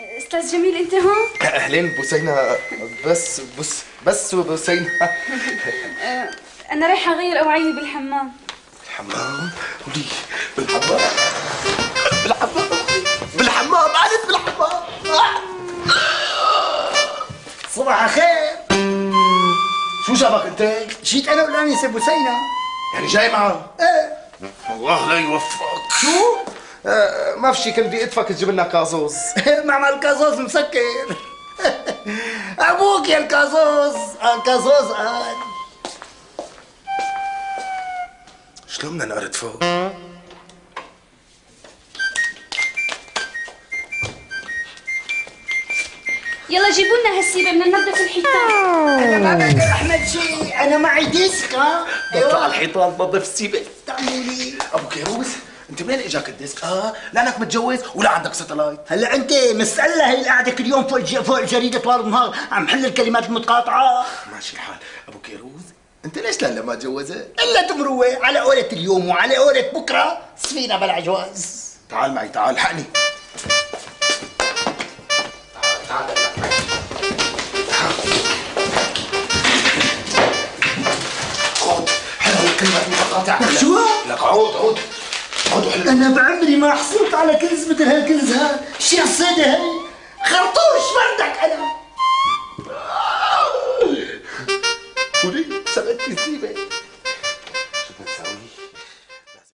استاذ جميل انت هون؟ اهلين بوسينة. بس بوسينة. انا رايحه اغير اوعية بالحمام. الحمام؟ ولي بالحمام؟ بالحمام قالت بالحمام. صباح الخير. شو جابك انت؟ جيت انا والانسه بوسينة. يعني جاي معه؟ ايه. الله لا يوفقك. شو؟ ما في شي، كنت بدي ادفك تجيب لنا كازوز. معمل الكازوز مسكر. ابوك يا الكازوز. الكازوز قال. شلون بدنا نقرد فوق؟ يلا جيبوا لنا هالسيبه بدنا ننظف الحيطان. انا ما بقدر احمل شيء، انا معي ديسك. ها اطلع الحيطان تنظف السيبه. تعملوا لي ابو كيروس انت منين اجاك الديسك؟ لانك متجوز ولا عندك ساتلايت؟ هلا انت مسألة هي القعدة كل يوم فوق الجريدة طوال النهار عم حل الكلمات المتقاطعة. ماشي الحال. ابو كيروس انت ليش لا ما تجوزت؟ الا تمروة على قولة اليوم وعلى قولة بكره سفينة بلا جواز. تعال معي، تعال حقني. تعال خذ حلو الكلمات المتقاطعة. شو؟ لك عود وحلو. انا بعمري ما حصلت على كنز مثل هالكنز. ها شو الصيدة هي؟